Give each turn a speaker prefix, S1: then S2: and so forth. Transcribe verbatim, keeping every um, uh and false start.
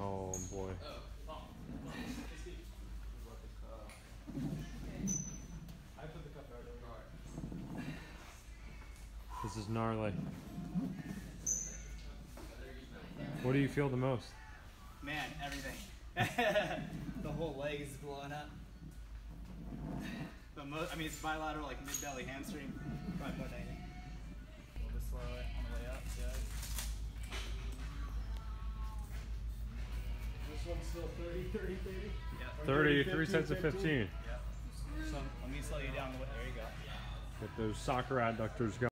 S1: Oh boy.
S2: I put the cup right over.
S1: This is gnarly. What do you feel the most?
S2: Man, everything. The whole leg is blowing up. The most, I mean, it's bilateral, like mid-belly hamstring. Probably more than anything. A little bit slower on the way up. Yeah.
S3: This one's still thirty, thirty, thirty?
S2: Yep.
S1: thirty, three sets of fifteen.
S2: Yep. So let me slow you down. There you go.
S1: Get those soccer adductors going.